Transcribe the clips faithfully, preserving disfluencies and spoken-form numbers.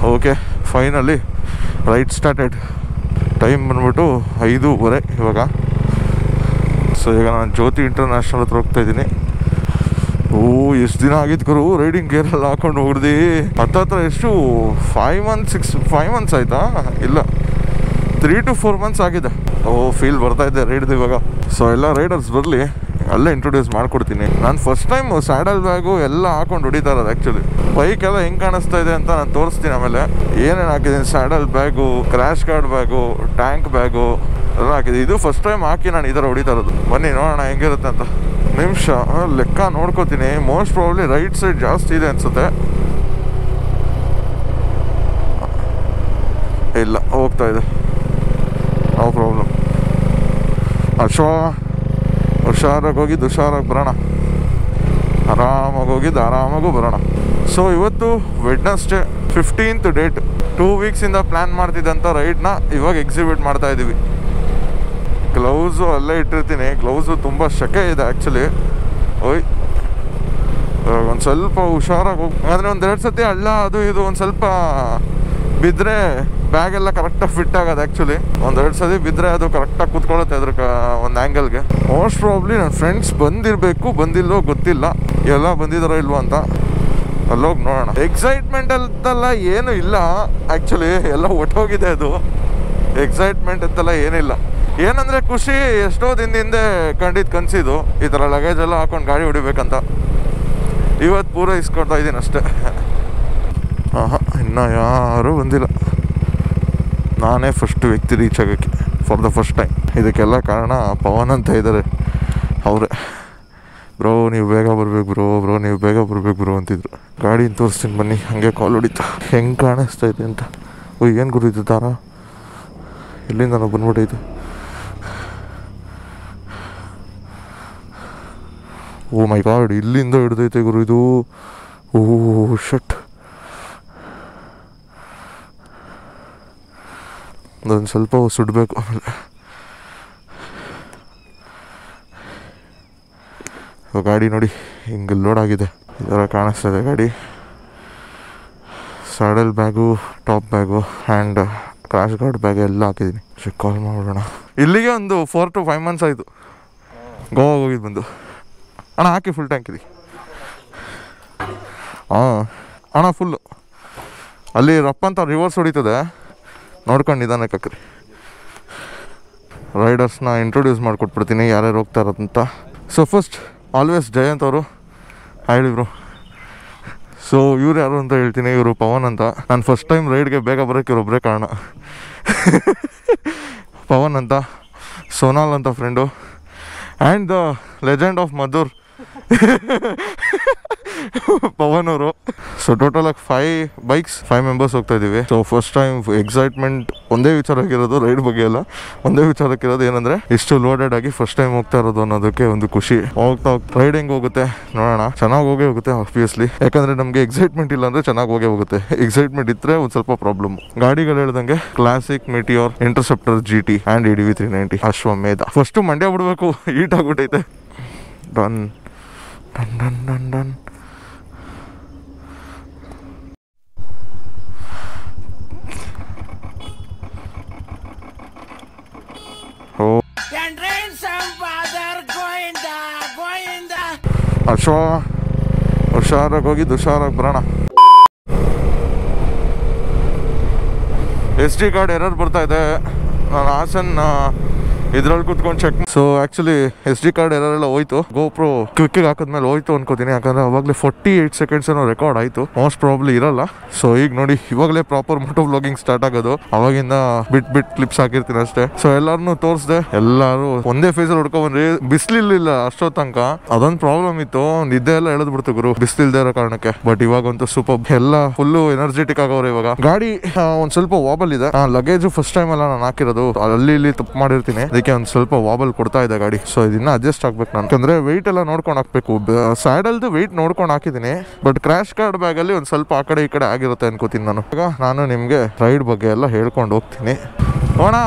Okay finally ride started. Time ಬಂದ್ಬಿಟ್ಟು ಐದೂವರೆ ಇವಾಗ. ಸೊ ಈಗ ನಾನು ಜ್ಯೋತಿ ಇಂಟರ್ನ್ಯಾಷನಲ್ ಹತ್ರ ಹೋಗ್ತಾ ಇದ್ದೀನಿ. ಓ ಎಷ್ಟು ದಿನ ಆಗಿತ್ತು ಗುರು ರೈಡಿಂಗ್ ಗೇರೆಲ್ಲ ಹಾಕೊಂಡು ಹೋಗ್ದು. ಹತ್ತತ್ರ ಎಷ್ಟು five months six five months ಆಯಿತಾ? ಇಲ್ಲ, ತ್ರೀ ಟು ಫೋರ್ ಮಂತ್ಸ್ ಆಗಿದೆ. ಓ ಫೀಲ್ ಬರ್ತಾ ಇದೆ ರೈಡ್ದು ಇವಾಗ. ಸೊ ಎಲ್ಲ ರೈಡರ್ಸ್ ಬರಲಿ, ಅಲ್ಲೇ ಇಂಟ್ರೊಡ್ಯೂಸ್ ಮಾಡಿಕೊಡ್ತೀನಿ. ನಾನು ಫಸ್ಟ್ ಟೈಮ್ ಸ್ಯಾಡಲ್ ಬ್ಯಾಗು ಎಲ್ಲ ಹಾಕೊಂಡು ಹೊಡಿತಾ ಇರೋದು. ಆ್ಯಕ್ಚುಲಿ ಬೈಕೆಲ್ಲ ಹೆಂಗೆ ಕಾಣಿಸ್ತಾ ಇದೆ ಅಂತ ನಾನು ತೋರಿಸ್ತೀನಿ ಆಮೇಲೆ. ಏನೇನು ಹಾಕಿದ್ದೀನಿ, saddle bag, crash guard bag, tank bag ಎಲ್ಲ ಹಾಕಿದೆ. ಇದು ಫಸ್ಟ್ ಟೈಮ್ ಹಾಕಿ ನಾನು ಈ ಥರ ಹೊಡಿತಾ ಇರೋದು. ಬನ್ನಿ ನೋಡೋಣ ಹೆಂಗಿರುತ್ತೆ ಅಂತ. ನಿಮಿಷ ಲೆಕ್ಕ ನೋಡ್ಕೋತೀನಿ. ಮೋಸ್ಟ್ ಪ್ರಾಬ್ಲಿ ರೈಟ್ ಸೈಡ್ ಜಾಸ್ತಿ ಇದೆ ಅನಿಸುತ್ತೆ. ಇಲ್ಲ, ಹೋಗ್ತಾ ಇದೆ, ನೋ ಪ್ರಾಬ್ಲಮ್. ಅಶ್ವ ಹುಷಾರಾಗಿ ಹೋಗಿದ್ದು ಹುಷಾರಾಗಿ ಬರೋಣ, ಆರಾಮಾಗಿ ಹೋಗಿದ್ದು ಆರಾಮಾಗೂ ಬರೋಣ. ಸೊ ಇವತ್ತು ವೆಡ್ನಸ್ಡೇ ಫಿಫ್ಟೀನ್ತ್ ಡೇಟ್. ಟೂ ವೀಕ್ಸಿಂದ ಪ್ಲ್ಯಾನ್ ಮಾಡ್ತಿದ್ದಂಥ ರೈಡ್ನ ಇವಾಗ ಎಕ್ಸಿಬಿಟ್ ಮಾಡ್ತಾ ಇದ್ದೀವಿ. ಗ್ಲೌಸು ಅಲ್ಲೇ ಇಟ್ಟಿರ್ತೀನಿ. ಗ್ಲೌಸು ತುಂಬ ಶೆಕೆ ಇದೆ ಆ್ಯಕ್ಚುಲಿ. ಓಯ್ ಒಂದು ಸ್ವಲ್ಪ ಹುಷಾರಾಗಿ ಹೋಗಿ. ಅಂದರೆ ಒಂದೆರಡು ಸತಿ ಹಳ್ಳ ಅದು ಇದು ಒಂದು ಸ್ವಲ್ಪ ಬಿದ್ದರೆ ಬ್ಯಾಗೆಲ್ಲ ಕರೆಕ್ಟಾಗಿ ಫಿಟ್ ಆಗೋದು. ಆ್ಯಕ್ಚುಲಿ ಒಂದೆರಡು ಸತಿ ಬಿದ್ದರೆ ಅದು ಕರೆಕ್ಟಾಗಿ ಕೂತ್ಕೊಳ್ಳುತ್ತೆ ಅದ್ರ ಕ ಒಂದು ಆ್ಯಂಗಲ್ಗೆ. ಮೋಸ್ಟ್ ಪ್ರಾಬ್ಲಿ ನನ್ನ ಫ್ರೆಂಡ್ಸ್ ಬಂದಿರಬೇಕು, ಬಂದಿಲ್ಲೋ ಗೊತ್ತಿಲ್ಲ. ಎಲ್ಲ ಬಂದಿದ್ದಾರೋ ಇಲ್ವೋ ಅಂತ ಅಲ್ಲೋಗಿ ನೋಡೋಣ. ಎಕ್ಸೈಟ್ಮೆಂಟ್ ಅಂತೆಲ್ಲ ಏನೂ ಇಲ್ಲ ಆ್ಯಕ್ಚುಲಿ, ಎಲ್ಲ ಒಟ್ಟೋಗಿದೆ ಅದು. ಎಕ್ಸೈಟ್ಮೆಂಟ್ ಅಂತೆಲ್ಲ ಏನಿಲ್ಲ. ಏನಂದರೆ ಖುಷಿ, ಎಷ್ಟೋ ದಿನದಿಂದ ಕಂಡಿದ್ದು ಕನಸಿದ್ದು ಈ ಥರ ಲಗೇಜ್ ಎಲ್ಲ ಹಾಕೊಂಡು ಗಾಡಿ ಹೊಡಿಬೇಕಂತ. ಇವತ್ತು ಪೂರೈಸ್ಕೊಡ್ತಾ ಇದ್ದೀನಿ ಅಷ್ಟೇ. ಹಾಂ ಹಾಂ ಇನ್ನೂ ಯಾರೂ ಬಂದಿಲ್ಲ. ನಾನೇ ಫಸ್ಟ್ ವ್ಯಕ್ತಿ ರೀಚ್ ಆಗೋಕ್ಕೆ ಫಾರ್ ದ ಫಸ್ಟ್ ಟೈಮ್. ಇದಕ್ಕೆಲ್ಲ ಕಾರಣ ಪವನ್ ಅಂತ ಇದ್ದಾರೆ. ಅವರೇ ಬ್ರೋ ನೀವು ಬೇಗ ಬರ್ಬೇಕು ಬ್ರೋ ಬ್ರೋ ನೀವು ಬೇಗ ಬರ್ಬೇಕು ಬ್ರೋ ಅಂತಿದ್ರು. ಗಾಡಿನ ತೋರಿಸ್ತೀನಿ ಬನ್ನಿ. ಹಾಗೆ ಕಾಲ್ ಹೊಡಿತಾ ಹೆಂಗೆ ಕಾಣಿಸ್ತಾ ಇದೆ ಅಂತ. ಓ ಏನು ಗುರುತು ದಾರ ಎಲ್ಲಿಂದ ನಾವು ಬಂದ್ಬಿಟ್ಟೈತೆ. ಓ ಮೈ ಗಾಡ್, ಇಲ್ಲಿಂದ ಹಿಡ್ದೈತೆ ಗುರು ಇದು. ಓ ಶಟ್, ಅದೊಂದು ಸ್ವಲ್ಪ ಸುಡಬೇಕು ಆಮೇಲೆ. ಗಾಡಿ ನೋಡಿ ಹಿಂಗೆ ಲೋಡ್ ಆಗಿದೆ, ಈ ಥರ ಕಾಣಿಸ್ತಾ ಇದೆ ಗಾಡಿ. Saddle bag, top bag and crash guard bag ಎಲ್ಲ ಹಾಕಿದ್ದೀನಿ. ಚೆಕ್ ಕಾಲ್ ಮಾಡೋಣ. ಇಲ್ಲಿಗೆ ಒಂದು ಫೋರ್ ಟು ಫೈವ್ ಮಂತ್ಸ್ ಆಯಿತು ಗೋವಾಗ ಹೋಗಿದ್ದು ಬಂದು. ಅಣ್ಣ ಹಾಕಿ ಫುಲ್ ಟ್ಯಾಂಕ್ ಇದೆ. ಹಾಂ ಅಣ್ಣ ಫುಲ್ಲು. ಅಲ್ಲಿ ರಪ್ಪ ಅಂತ ರಿವರ್ಸ್ ಹೊಡಿತದೆ, ನೋಡ್ಕೊಂಡು ನಿಧಾನಕ್ಕೆ ಹಾಕ್ರಿ. ರೈಡರ್ಸ್ನ ಇಂಟ್ರೊಡ್ಯೂಸ್ ಮಾಡಿಕೊಟ್ಬಿಡ್ತೀನಿ ಯಾರ್ಯಾರು ಹೋಗ್ತಾ ಇರೋದಂತ. ಸೊ ಫಸ್ಟ್ ಆಲ್ವೇಸ್ ಜಯಂತ್ ಅವರು ಹೇಳಿ ಬ್ರೋ. ಸೊ ಇವ್ರು ಯಾರು ಅಂತ ಹೇಳ್ತೀನಿ. ಇವರು ಪವನ್ ಅಂತ. ನಾನು ಫಸ್ಟ್ ಟೈಮ್ ರೈಡ್ಗೆ ಬೇಗ ಬರೋಕ್ಕೆ ಇವ್ರೊಬ್ಬರೇ ಕಾರಣ. ಪವನ್ ಅಂತ, ಸೋನಾಲ್ ಅಂತ friend, and the legend of Madhur Pavan ಅವರು. ಸೊ ಟೋಟಲ್ ಆಗಿ ಫೈವ್ ಬೈಕ್ಸ್ ಫೈವ್ ಮೆಂಬರ್ಸ್ ಹೋಗ್ತಾ ಇದ್ದೀವಿ. ಸೊ ಫಸ್ಟ್ ಟೈಮ್ ಎಕ್ಸೈಟ್ಮೆಂಟ್ ಒಂದೇ ವಿಚಾರಕ್ಕಿರೋದು, ರೈಡ್ ಬಗ್ಗೆ ಎಲ್ಲ ಒಂದೇ ವಿಚಾರಕ್ಕಿರೋದು ಏನಂದರೆ ಇಷ್ಟು ಲೋಡೆಡ್ ಆಗಿ ಫಸ್ಟ್ ಟೈಮ್ ಹೋಗ್ತಾ ಇರೋದು ಅನ್ನೋದಕ್ಕೆ ಒಂದು ಖುಷಿ. ಹೋಗ್ತಾ ಹೋಗ್ತಾ ರೈಡ್ ಹೆಂಗೆ ಹೋಗುತ್ತೆ ನೋಡೋಣ. ಚೆನ್ನಾಗಿ ಹೋಗೇ ಹೋಗುತ್ತೆ ಆಬ್ವಿಯಸ್ಲಿ, ಯಾಕಂದರೆ ನಮಗೆ ಎಕ್ಸೈಟ್ಮೆಂಟ್ ಇಲ್ಲ ಅಂದರೆ ಚೆನ್ನಾಗಿ ಹೋಗೇ ಹೋಗುತ್ತೆ. ಎಕ್ಸೈಟ್ಮೆಂಟ್ ಇದ್ದರೆ ಒಂದು ಸ್ವಲ್ಪ ಪ್ರಾಬ್ಲಮ್. ಗಾಡಿಗಳು ಹೇಳ್ದಂಗೆ classic, meteor, interceptor G T and E D V three ninety, Ashwamedha. First Mandya ಬಿಡಬೇಕು, ಹೀಟ್ ಆಗ್ಬಿಟ್ಟೈತೆ. Done done done done done. ಓ ಅಶ್ವ ಹುಷಾರಾಗಿ ಹೋಗಿ ಹುಷಾರಾಗಿ ಬರೋಣ. ಎಸ್ ಡಿ ಕಾರ್ಡ್ ಎರರ್ ಬರ್ತಾ ಇದೆ. ನಾನು ಹಾಸನ್ ಇದ್ರಲ್ಲಿ ಕೂತ್ಕೊಂಡು check. So actually S D card ಎರರೆಲ್ಲ ಹೋಯ್ತು. ಗೋಪ್ರೋ ಕ್ವಿಕ್ಕಿಗೆ ಹಾಕಿದ್ಮೇಲೆ ಹೋಯ್ತು ಅನ್ಕೋತೀನಿ, ಯಾಕಂದರೆ ಅವಾಗಲೇ ಫೋರ್ಟಿ ಏಯ್ಟ್ ಸೆಕೆಂಡ್ಸ್ ಏನೋ ರೆಕಾರ್ಡ್ ಆಯಿತು. ಮೋಸ್ಟ್ ಪ್ರಾಬ್ಲಿ ಇರಲ್ಲ. ಸೊ ಈಗ ನೋಡಿ ಇವಾಗಲೇ ಪ್ರಾಪರ್ ಮೋಟೋ ವ್ಲಾಗಿಂಗ್ ಸ್ಟಾರ್ಟ್ ಆಗೋದು. ಅವಾಗಿಂದ ಬಿಟ್ ಬಿಟ್ ಕ್ಲಿಪ್ಸ್ ಹಾಕಿರ್ತೀನಿ ಅಷ್ಟೇ. ಸೊ ಎಲ್ಲಾರನ್ನೂ ತೋರಿಸ್ದೆ. ಎಲ್ಲರೂ ಒಂದೇ ಫೇಸಲ್ಲಿ ಹೊಡ್ಕೊಬಂದ್ರಿ. ಬಿಸಿಲಿಲ್ಲ ಅಷ್ಟೋ ತನಕ, ಅದೊಂದು ಪ್ರಾಬ್ಲಮ್ ಇತ್ತು. ನಿದ್ದೆ ಎಲ್ಲ ಎಳೆದ್ ಬಿಡ್ತು ಗುರು ಬಿಸಿಲಿಲ್ದೇ ಇರೋ ಕಾರಣಕ್ಕೆ. ಬಟ್ ಇವಾಗಂತೂ ಸೂಪರ್, ಎಲ್ಲ ಫುಲ್ಲು ಎನರ್ಜೆಟಿಕ್ ಆಗವ್ರೆ ಇವಾಗ. ಗಾಡಿ ಒಂದ್ ಸ್ವಲ್ಪ ವಾಬಲ್ ಇದೆ. ಲಗೇಜು ಫಸ್ಟ್ ಟೈಮ್ ಎಲ್ಲ ನಾನು ಹಾಕಿರೋದು, ಅಲ್ಲಿ ಇಲ್ಲಿ ತಪ್ಪು ಮಾಡಿರ್ತೀನಿ, ಅದಕ್ಕೆ ಒಂದು ಸ್ವಲ್ಪ ವಾಬಲ್ ಕೊಡ್ತಾ ಇದೆ ಗಾಡಿ. ಸೊ ಇದನ್ನ ಅಡ್ಜಸ್ಟ್ ಆಗ್ಬೇಕು ನಾನು, ಯಾಕಂದ್ರೆ ವೆಯ್ಟ್ ಎಲ್ಲ ನೋಡ್ಕೊಂಡು ಹಾಕ್ಬೇಕು. ಸ್ಯಾಡಲ್ದು ವೆಯ್ಟ್ ನೋಡ್ಕೊಂಡು ಹಾಕಿದ್ದೀನಿ, ಬಟ್ ಕ್ರ್ಯಾಶ್ ಕಾರ್ಡ್ ಬ್ಯಾಗ್ ಅಲ್ಲಿ ಒಂದು ಸ್ವಲ್ಪ ಆ ಕಡೆ ಈ ಕಡೆ ಆಗಿರುತ್ತೆ ಅನ್ಕೋತೀನಿ ನಾನು. ಈಗ ನಾನು ನಿಮಗೆ ರೈಡ್ ಬಗ್ಗೆ ಎಲ್ಲ ಹೇಳ್ಕೊಂಡು ಹೋಗ್ತೀನಿ. ನೋಡೋಣ.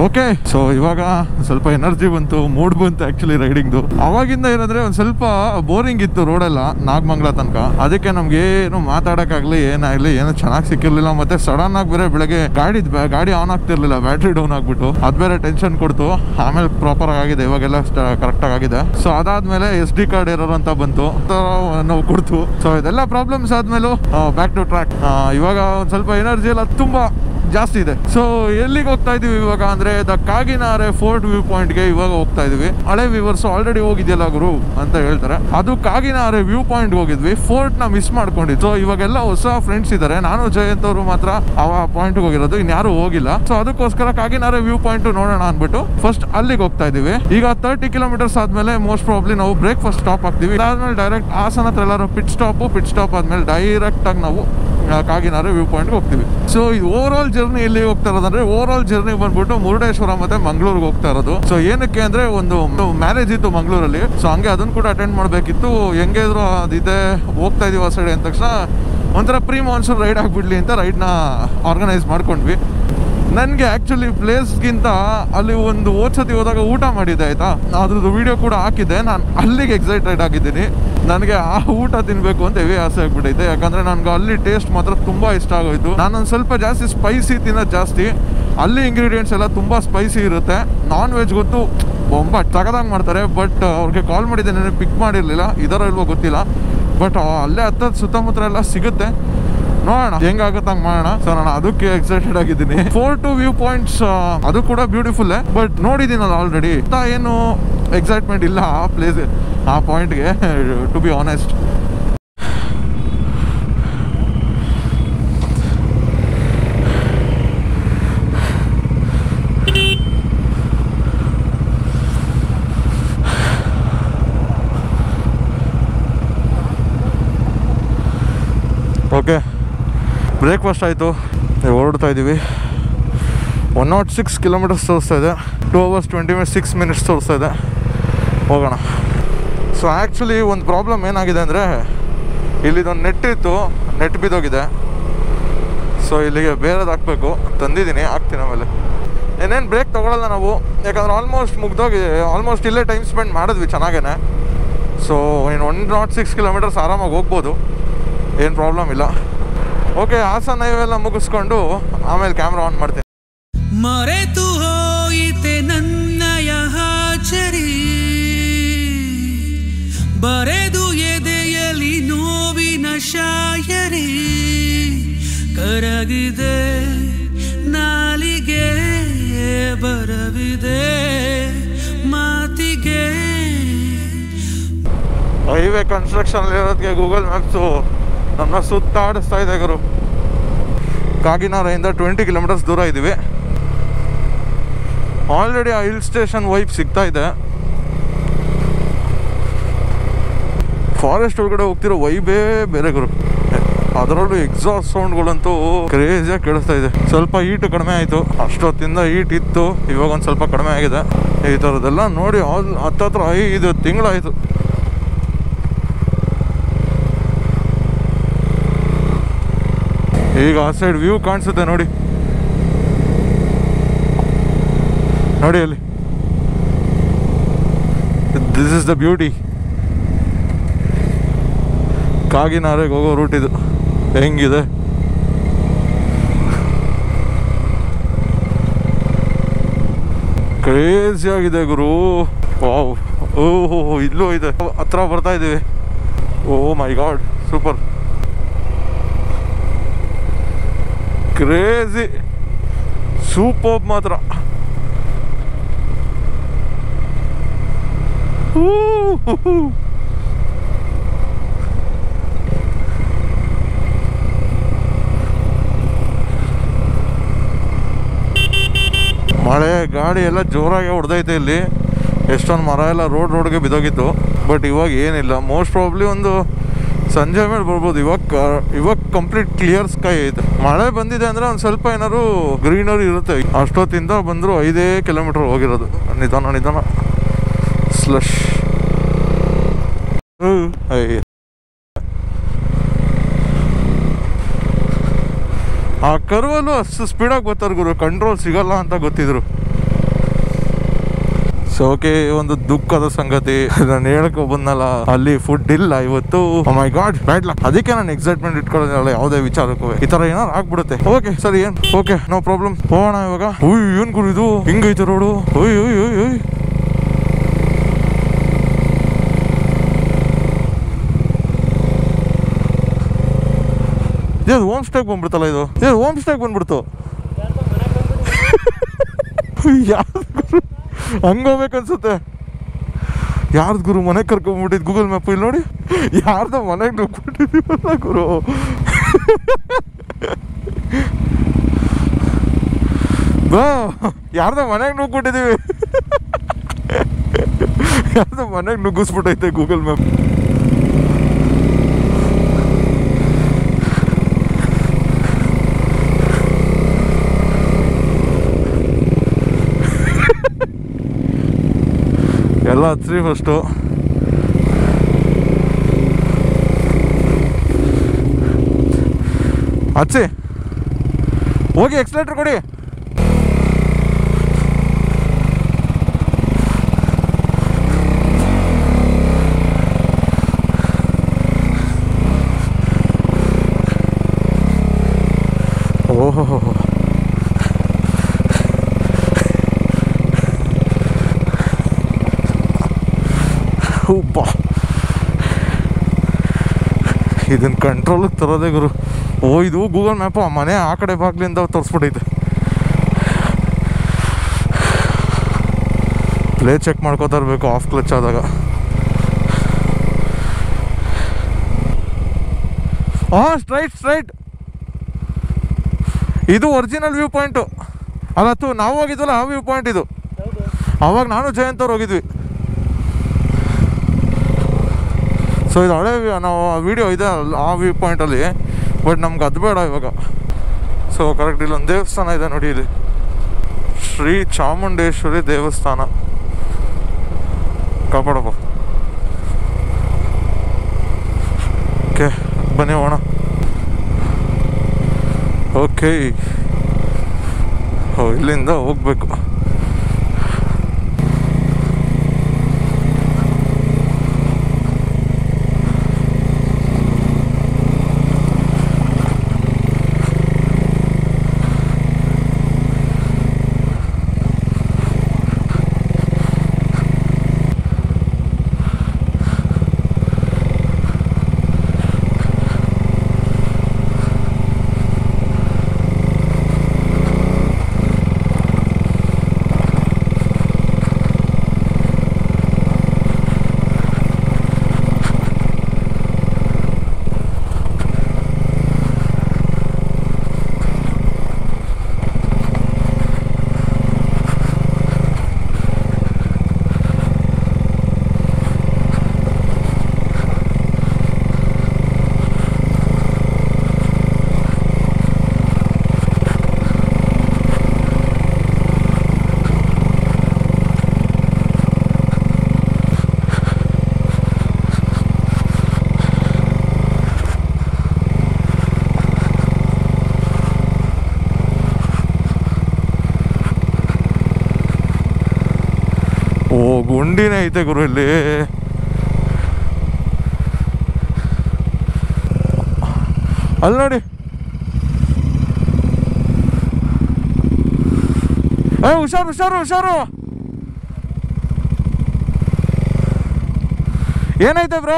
ಓಕೆ, ಸೊ ಇವಾಗ ಸ್ವಲ್ಪ ಎನರ್ಜಿ ಬಂತು, ಮೂಡ್ ಬಂತು ಆಕ್ಚುಲಿ ರೈಡಿಂಗ್ದು. ಅವಾಗಿಂದ ಏನಂದ್ರೆ ಒಂದ್ ಸ್ವಲ್ಪ ಬೋರಿಂಗ್ ಇತ್ತು ರೋಡೆಲ್ಲ ನಾಗಮಂಗಲ ತನಕ. ಅದಕ್ಕೆ ನಮ್ಗೆ ಏನು ಮಾತಾಡಕ್ಕಾಗ್ಲಿ ಏನಾಗ್ಲಿ ಏನು ಚೆನ್ನಾಗಿ ಸಿಕ್ಕಿರ್ಲಿಲ್ಲ. ಮತ್ತೆ ಸಡನ್ ಆಗಿ ಬೇರೆ ಬೆಳಗ್ಗೆ ಗಾಡಿ ಗಾಡಿ ಆನ್ ಆಗ್ತಿರ್ಲಿಲ್ಲ, ಬ್ಯಾಟ್ರಿ ಡೌನ್ ಆಗ್ಬಿಟ್ಟು ಅದ್ ಬೇರೆ ಟೆನ್ಷನ್ ಕೊಡ್ತು. ಆಮೇಲೆ ಪ್ರಾಪರ್ ಆಗಿದೆ, ಇವಾಗೆಲ್ಲ ಕರೆಕ್ಟ್ ಆಗಿದೆ. ಸೊ ಅದಾದ್ಮೇಲೆ ಎಸ್ ಡಿ ಕಾರ್ಡ್ ಎರರ್ ಅಂತ ಬಂತು, ನಾವು ಕೊಡ್ತು. ಸೊ ಇದೆಲ್ಲ ಪ್ರಾಬ್ಲಮ್ಸ್ ಆದ್ಮೇಲೂ ಬ್ಯಾಕ್ ಟು ಟ್ರ್ಯಾಕ್. ಇವಾಗ ಒಂದ್ ಸ್ವಲ್ಪ ಎನರ್ಜಿ ಎಲ್ಲ ತುಂಬಾ ಜಾಸ್ತಿ ಇದೆ. ಸೊ ಎಲ್ಲಿಗೆ ಹೋಗ್ತಾ ಇದೀವಿ ಇವಾಗ ಅಂದ್ರೆ the Kaginare fort view point ಗೆ ಇವಾಗ ಹೋಗ್ತಾ ಇದೀವಿ. ಹಳೆ ವ್ಯೂವರ್ಸ್ ಆಲ್ರೆಡಿ ಹೋಗಿದ್ಯಲ್ಲ ಗುರು ಅಂತ ಹೇಳ್ತಾರೆ. ಅದು ಕಾಗಿನಾರೆ ವ್ಯೂ ಪಾಯಿಂಟ್ ಹೋಗಿದ್ವಿ, ಫೋರ್ಟ್ ನ ಮಿಸ್ ಮಾಡ್ಕೊಂಡಿದ್ದು. ಸೊ ಇವಾಗೆಲ್ಲ ಹೊಸ ಫ್ರೆಂಡ್ಸ್ ಇದಾರೆ, ನಾನು ಜಯಂತ್ ಅವರು ಮಾತ್ರ ಆ ಪಾಯಿಂಟ್ ಹೋಗಿರೋದು, ಇನ್ಯಾರು ಹೋಗಿಲ್ಲ. ಸೊ ಅದಕ್ಕೋಸ್ಕರ ಕಾಗಿನಾರೆ ವ್ಯೂ ಪಾಯಿಂಟ್ ನೋಡೋಣ ಅನ್ಬಿಟ್ಟು ಫಸ್ಟ್ ಅಲ್ಲಿಗೆ ಹೋಗ್ತಾ ಇದೀವಿ. ಈಗ ತರ್ಟಿ ಕಿಲೋಮೀಟರ್ಸ್ ಆದ್ಮೇಲೆ ಮೋಸ್ಟ್ ಪ್ರಾಬ್ಲಿ ನಾವು ಬ್ರೇಕ್ಫಾಸ್ಟ್ ಸ್ಟಾಪ್ ಆಗ್ತೀವಿ. ಅದಾದ್ಮೇಲೆ ಡೈರೆಕ್ಟ್ ಹಾಸನ ಹತ್ರ ಎಲ್ಲರೂ ಪಿಟ್ ಸ್ಟಾಪ್ ಪಿಟ್ ಸ್ಟಾಪ್ ಆದ್ಮೇಲೆ ಡೈರೆಕ್ಟ್ ಆಗಿ ನಾವು ಕಾಗಿನಾರೆ ವ್ಯೂ ಪಾಯಿಂಟ್ ಹೋಗ್ತೀವಿ. ಸೊ ಇದು ಓವರ್ ಆಲ್ ಜರ್ನಿ ಎಲ್ಲಿ ಹೋಗ್ತಾ ಇರೋದಂದ್ರೆ ಓವರ್ ಆಲ್ ಜರ್ನಿ ಬಂದ್ಬಿಟ್ಟು ಮುರುಡೇಶ್ವರ ಮತ್ತೆ ಮಂಗಳೂರಿಗೆ ಹೋಗ್ತಾ ಇರೋದು. ಸೊ ಏನಕ್ಕೆ ಅಂದ್ರೆ ಒಂದು ಮ್ಯಾರೇಜ್ ಇತ್ತು ಮಂಗಳೂರಲ್ಲಿ. ಸೊ ಹಂಗೆ ಅದನ್ನ ಕೂಡ ಅಟೆಂಡ್ ಮಾಡ್ಬೇಕಿತ್ತು. ಹೆಂಗೆ ಇದ್ರು ಅದಿದೆ ಹೋಗ್ತಾ ಇದೀವಿ ಆ ಸೈಡ್ ಅಂದ ತಕ್ಷಣ ಒಂಥರ ಪ್ರೀ ಮಾನ್ಸೂನ್ ರೈಡ್ ಆಗ್ಬಿಡ್ಲಿ ಅಂತ ರೈಡ್ನ ಆರ್ಗನೈಸ್ ಮಾಡ್ಕೊಂಡ್ವಿ. ನನಗೆ ಆ್ಯಕ್ಚುಲಿ ಪ್ಲೇಸ್ಗಿಂತ ಅಲ್ಲಿ ಒಂದು ಓದ್ಸತಿ ಹೋದಾಗ ಊಟ ಮಾಡಿದ್ದೆ ಆಯಿತಾ, ಅದ್ರದ್ದು ವೀಡಿಯೋ ಕೂಡ ಹಾಕಿದ್ದೆ. ನಾನು ಅಲ್ಲಿಗೆ ಎಕ್ಸೈಟೆಡ್ ಆಗಿದ್ದೀನಿ. ನನಗೆ ಆ ಊಟ ತಿನ್ನಬೇಕು ಅಂತ ಹೆವಿ ಆಸೆ ಆಗ್ಬಿಟ್ಟೈತೆ. ಯಾಕಂದರೆ ನನಗೆ ಅಲ್ಲಿ ಟೇಸ್ಟ್ ಮಾತ್ರ ತುಂಬ ಇಷ್ಟ ಆಗೋಯ್ತು. ನಾನೊಂದು ಸ್ವಲ್ಪ ಜಾಸ್ತಿ ಸ್ಪೈಸಿ ತಿನ್ನೋದು ಜಾಸ್ತಿ. ಅಲ್ಲಿ ಇಂಗ್ರೀಡಿಯೆಂಟ್ಸ್ ಎಲ್ಲ ತುಂಬ ಸ್ಪೈಸಿ ಇರುತ್ತೆ. ನಾನ್ ವೆಜ್ ಗೊತ್ತು ಬೊಂಬ ತಗದಂಗೆ ಮಾಡ್ತಾರೆ. ಬಟ್ ಅವ್ರಿಗೆ ಕಾಲ್ ಮಾಡಿದ್ದೆ, ನನಗೆ ಪಿಕ್ ಮಾಡಿರಲಿಲ್ಲ, ಇದರ ಇಲ್ವೋ ಗೊತ್ತಿಲ್ಲ. ಬಟ್ ಅಲ್ಲೇ ಹತ್ತದ ಸುತ್ತಮುತ್ತ ಎಲ್ಲ ಸಿಗುತ್ತೆ, ನೋಡೋಣ ಹೆಂಗಾಗುತ್ತೆ ಹಂಗೆ ಮಾಡೋಣ. ಸೊ ನಾನು ಅದಕ್ಕೆ ಎಕ್ಸೈಟೆಡ್ ಆಗಿದ್ದೀನಿ. ಫೋರ್ ಟು ವ್ಯೂ ಪಾಯಿಂಟ್ಸ್ ಅದು ಕೂಡ ಬ್ಯೂಟಿಫುಲ್, ಬಟ್ ನೋಡಿದ್ದೀನಲ್ಲ ಆಲ್ರೆಡಿ. ಏನು ಎಕ್ಸೈಟ್ಮೆಂಟ್ ಇಲ್ಲ ಆ ಪ್ಲೇಸ್ ಆ ಪಾಯಿಂಟ್ಗೆ, to be honest. Okay, breakfast ಆಯಿತು, ಹೊರಡ್ತಾ ಇದ್ದೀವಿ. ಒನ್ ನಾಟ್ ಸಿಕ್ಸ್ ಕಿಲೋಮೀಟರ್ಸ್ ತೋರಿಸ್ತಾ ಇದೆ. Two hours twenty minutes six minutes ತೋರಿಸ್ತಾ ಇದೆ. ಹೋಗೋಣ. ಸೊ ಆ್ಯಕ್ಚುಲಿ ಒಂದು ಪ್ರಾಬ್ಲಮ್ ಏನಾಗಿದೆ ಅಂದರೆ ಇಲ್ಲಿದೊಂದು ನೆಟ್ ಇತ್ತು, ನೆಟ್ ಬಿದ್ದೋಗಿದೆ. ಸೊ ಇಲ್ಲಿಗೆ ಬೇರೆದು ಹಾಕಬೇಕು, ತಂದಿದ್ದೀನಿ, ಹಾಕ್ತೀನಿ ಆಮೇಲೆ. ಏನೇನು ಬ್ರೇಕ್ ತೊಗೊಳಲ್ಲ ನಾವು, ಯಾಕಂದ್ರೆ ಆಲ್ಮೋಸ್ಟ್ ಮುಗ್ದೋಗಿದೆ. ಆಲ್ಮೋಸ್ಟ್ ಇಲ್ಲೇ ಟೈಮ್ ಸ್ಪೆಂಡ್ ಮಾಡಿದ್ವಿ ಚೆನ್ನಾಗೇ. ಸೊ ಇನ್ನು ಒನ್ ನಾಟ್ ಸಿಕ್ಸ್ ಕಿಲೋಮೀಟರ್ಸ್ ಆರಾಮಾಗಿ ಹೋಗ್ಬೋದು, ಏನು ಪ್ರಾಬ್ಲಮ್ ಇಲ್ಲ. ಓಕೆ, ಹಾಸನ ಇವೆಲ್ಲ ಮುಗಿಸ್ಕೊಂಡು ಆಮೇಲೆ ಕ್ಯಾಮ್ರಾ ಆನ್ ಮಾಡ್ತೀನಿ. ಮರೆತು ಹೋಯಿತೆ ನನ್ನಯ ಹಾಚರಿ, ಬರೆದು ಎದೆಯಲಿ ನೋವಿನ ಶಾಯರಿ, ಕರಗಿದೆ ನಾಲಿಗೆ ಬರವಿದೆ ಮಾತಿಗೆ. ಹೈವೇ ಕನ್ಸ್ಟ್ರಕ್ಷನ್ ಇರೋದಕ್ಕೆ ಗೂಗಲ್ ಮ್ಯಾಪ್ಸು ನಮ್ಮ ಸುತ್ತಾಡಿಸ್ತಾ ಇದೆ ಗುರು. ಕಾಗಿನಾರೆಯಿಂದ ಟ್ವೆಂಟಿ ಕಿಲೋಮೀಟರ್ಸ್ ದೂರ ಇದ್ದೀವಿ. ಆಲ್ರೆಡಿ ಆ ಹಿಲ್ ಸ್ಟೇಷನ್ ವೈಪ್ ಸಿಗ್ತಾ ಇದೆ. ಫಾರೆಸ್ಟ್ ಒಳಗಡೆ ಹೋಗ್ತಿರೋ ವೈಬೇ ಬೇರೆ ಗುರು. ಅದರಲ್ಲೂ ಎಕ್ಸಾಸ್ಟ್ ಸೌಂಡ್ಗಳಂತೂ ಕ್ರೇಜಿಯಾಗಿ ಕೇಳಿಸ್ತಾ ಇದೆ. ಸ್ವಲ್ಪ ಹೀಟ್ ಕಡಿಮೆ ಆಯಿತು, ಅಷ್ಟೊತ್ತಿಂದ ಹೀಟ್ ಇತ್ತು, ಇವಾಗ ಒಂದು ಸ್ವಲ್ಪ ಕಡಿಮೆ ಆಗಿದೆ. ಈ ಥರದ್ದೆಲ್ಲ ನೋಡಿ ಆಲ್ ಹತ್ತತ್ರ ಐದು ತಿಂಗಳಾಯಿತು. ಈಗ ಆ ಸೈಡ್ ವ್ಯೂ ಕಾಣಿಸುತ್ತೆ ನೋಡಿ, ನೋಡಿ ಅಲ್ಲಿ. This is the beauty. ಕಾಗಿನಾರೆಗೆ ಹೋಗೋ ರೂಟ್ ಇದು. ಹೆಂಗಿದೆ ಕ್ರೇಜಿ ಆಗಿದೆ ಗುರು. ವಾವ್, ಓಹೋ ಇಲ್ಲೂ ಇದೆ, ಹತ್ರ ಬರ್ತಾ ಇದ್ದೀವಿ. Oh my God, super, crazy, super ಮಾತ್ರ. ಮಳೆ ಗಾಡಿ ಎಲ್ಲ ಜೋರಾಗಿ ಹೊಡೆದೈತೆ. ಇಲ್ಲಿ ಎಷ್ಟೊಂದು ಮರ ಎಲ್ಲ ರೋಡ್ ರೋಡ್ಗೆ ಬಿದ್ದೋಗಿತ್ತು. ಬಟ್ ಇವಾಗ ಏನಿಲ್ಲ, ಮೋಸ್ಟ್ ಪ್ರಾಬ್ಲಿ ಒಂದು ಸಂಜೆ ಮೇಲೆ ಬರ್ಬೋದು. ಇವಾಗ ಇವಾಗ ಕಂಪ್ಲೀಟ್ ಕ್ಲಿಯರ್ ಸ್ಕೈ ಐತೆ. ಮಳೆ ಬಂದಿದೆ ಅಂದರೆ ಒಂದು ಸ್ವಲ್ಪ ಏನಾದ್ರು ಗ್ರೀನರಿ ಇರುತ್ತೆ. ಅಷ್ಟೊತ್ತಿಂದ ಬಂದರೂ ಐದೇ ಕಿಲೋಮೀಟರ್ ಹೋಗಿರೋದು. ನಿಧಾನ ನಿಧಾನ ಸ್ಲಶ್. ಆ ಕರ್ವಲ್ಲೂ ಅಷ್ಟು ಸ್ಪೀಡಾಗಿ ಬರ್ತಾರೆ ಗುರು, ಕಂಟ್ರೋಲ್ ಸಿಗಲ್ಲ ಅಂತ ಗೊತ್ತಿದ್ರು. ಸೊ ಓಕೆ, ಒಂದು ದುಃಖದ ಸಂಗತಿ ನಾನು ಹೇಳಕ್ ಬಂದಲ್ಲ, ಅಲ್ಲಿ ಫುಡ್ ಇಲ್ಲ ಇವತ್ತು. My God, bad luck. ಅದಕ್ಕೆ ನಾನು ಎಕ್ಸೈಟ್ಮೆಂಟ್ ಇಟ್ಕೊಳ್ಳೋದಿಲ್ಲ ಯಾವುದೇ ವಿಚಾರಕ್ಕೂ. ಈ ತರ ಏನಾರು ಆಗ್ಬಿಡುತ್ತೆ. ಓಕೆ ಸರಿ, ಏನ್ ಓಕೆ, ನೋ ಪ್ರಾಬ್ಲಮ್. ಹೋಗೋಣ ಇವಾಗ. ಓಯ್ ಏನ್ ಗುರು ಇದು, ಹಿಂಗೈತೆ ರೋಡು. ಓಯ್ ಓಯ್ ಓಯ್ ಓಯ್ ಇದು ಹೋಮ್ ಸ್ಟೇಗೆ ಬಂದ್ಬಿಡ್ತಲ್ಲ. ಇದು ಇದು ಹೋಮ್ ಸ್ಟೇಗೆ ಬಂದ್ಬಿಡ್ತು. ಯಾರು ಹಂಗೋಗ್ಬೇಕನ್ಸುತ್ತೆ. ಯಾರ್ದು ಗುರು ಮನೆಗೆ ಕರ್ಕೊಂಡ್ಬಿಟ್ಟಿದ್ದು ಗೂಗಲ್ ಮ್ಯಾಪ್ ಇಲ್ಲಿ ನೋಡಿ. ಯಾರ್ದು ಮನೆಗೆ ನುಗ್ಬಿಟ್ಟಿದ್ದೀವಲ್ಲ ಗುರು. ಬಾ, ಯಾರ್ದ ಮನೆಗೆ ನುಗ್ಬಿಟ್ಟಿದ್ದೀವಿ. ಯಾರ್ದು ಮನೆಗೆ ನುಗ್ಗಿಸ್ಬಿಟ್ಟೈತೆ ಗೂಗಲ್ ಮ್ಯಾಪ್. ಎಲ್ಲ ಹಚ್ಚ್ರಿ ಫಸ್ಟು. ಹಚ್ಚಿ ಹೋಗಿ, ಎಕ್ಸ್ಲೇಟರ್ ಕೊಡಿ. ಓಹೋ, ಬಾ, ಇದನ್ನ ಕಂಟ್ರೋಲಿಗೆ ತರೋದೇ ಗುರು. ಓ, ಇದು ಗೂಗಲ್ ಮ್ಯಾಪು ಆ ಮನೆ ಆ ಕಡೆ ಬಾಗ್ಲಿಂದ ತೋರಿಸ್ಬಿಟ್ಟೈತೆ. ಪ್ಲೇ ಚೆಕ್ ಮಾಡ್ಕೋತಾ ಇರಬೇಕು ಆಫ್ ಕ್ಲಚ್ ಆದಾಗ. ಹಾಂ, ಸ್ಟ್ರೈಟ್ ಸ್ಟ್ರೈಟ್. ಇದು ಒರಿಜಿನಲ್ ವ್ಯೂ ಪಾಯಿಂಟು. ಅದತ್ತು ನಾವು ಹೋಗಿದ್ವಲ್ಲ ಆ ವ್ಯೂ ಪಾಯಿಂಟ್ ಇದು. ಅವಾಗ ನಾನು ಜಯಂತ್ ಅವ್ರು ಹೋಗಿದ್ವಿ. ಸೊ ಇದು ಹಳೆ ನಾವು ವಿಡಿಯೋ ಇದೆ ಆ ವ್ಯೂ ಪಾಯಿಂಟಲ್ಲಿ. ಬಟ್ ನಮ್ಗೆ ಅದು ಬೇಡ ಇವಾಗ. ಸೊ ಕರೆಕ್ಟ್ ಇಲ್ಲೊಂದು ದೇವಸ್ಥಾನ ಇದೆ ನೋಡಿ, ಇಲ್ಲಿ ಶ್ರೀ ಚಾಮುಂಡೇಶ್ವರಿ ದೇವಸ್ಥಾನ. ಕಾಪಾಡಪ್ಪ. ಓಕೆ ಬನ್ನಿ ಹೋಗೋಣ. ಓಕೆ, ಓ ಇಲ್ಲಿಂದ ಹೋಗ್ಬೇಕು. ಓ ಗುಂಡಿನೇ ಐತೆ ಗುರು ಇಲ್ಲಿ. ಅಲ್ಲಿ ನೋಡಿ, ಏ ಹುಷಾರು ಹುಷಾರು ಹುಷಾರು. ಏನೈತೆ ಬ್ರೋ?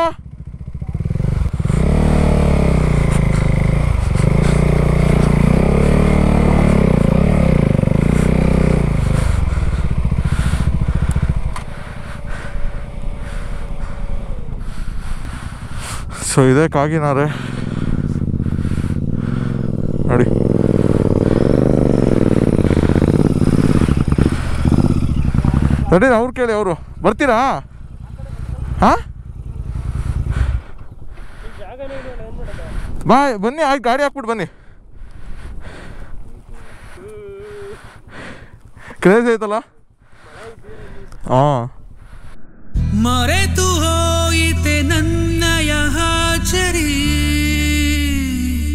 ಸೊ ಇದೇ ಕಾಗಿನಾರೆ ನೋಡಿ. ನಡೀರಿ, ಅವ್ರು ಕೇಳಿ, ಅವರು ಬರ್ತೀರಾ? ಹಾಂ ಬಾ, ಬನ್ನಿ, ಆಯ್ತು ಗಾಡಿ ಹಾಕ್ಬಿಟ್ಟು ಬನ್ನಿ. ಕ್ರೇಜ್ ಐತಲ್ಲ. ಹಾಂ, ಮರೆತು ಹೋಯಿತೆ ನನ್ನಯ ಹಾಚರಿ,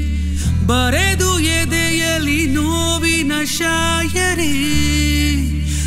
ಬರೆದು ಎದೆಯಲಿ ನೋವಿನ ಶಾಯರಿ,